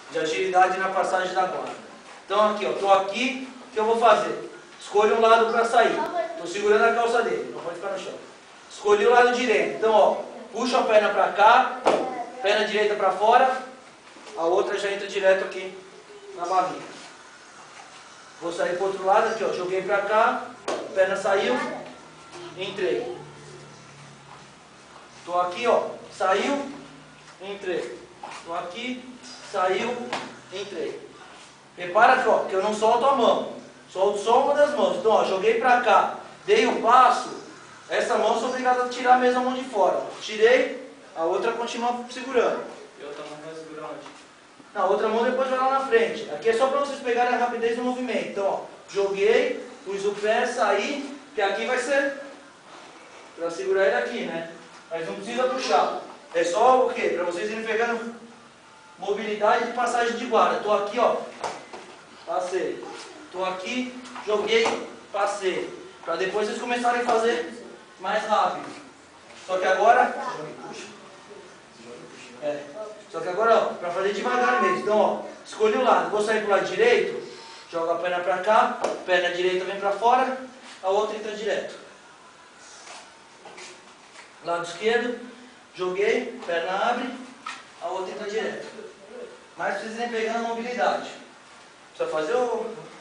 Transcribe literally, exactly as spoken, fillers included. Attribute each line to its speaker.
Speaker 1: de agilidade na passagem da guarda. Então aqui, ó, tô aqui, o que eu vou fazer? Escolho um lado para sair. Tô segurando a calça dele, não pode ficar no chão. Escolhi o lado direito. Então, ó, puxo a perna para cá, perna direita para fora, a outra já entra direto aqui na barriga. Vou sair para o outro lado aqui, ó, joguei para cá, perna saiu, entrei. Tô aqui, ó, saiu, entrei. Tô aqui, saiu, entrei. Repara que, ó, que eu não solto a mão, solto só uma das mãos. Então, ó, joguei pra cá, dei um passo, essa mão eu sou obrigado a tirar a mesma mão de fora. Tirei, a outra continua segurando.
Speaker 2: E outra mão vai segurar onde?
Speaker 1: Na outra mão depois vai lá na frente. Aqui é só para vocês pegarem a rapidez do movimento. Então, ó, joguei, pus o pé, saí, que aqui vai ser para segurar ele aqui, né? Mas não precisa puxar. É só o quê? Para vocês irem pegando mobilidade de passagem de guarda. Tô aqui, ó, passei. Tô aqui, joguei, passei. Para depois vocês começarem a fazer mais rápido. Só que agora... É. Só que agora, ó, para fazer devagar mesmo. Então, ó, escolhi o lado. Vou sair pro lado direito, jogo a perna para cá, perna direita vem para fora, a outra entra direto. Lado esquerdo, joguei, perna abre, a outra entra direto. Mas vocês irem pegando a mobilidade. Precisa fazer o...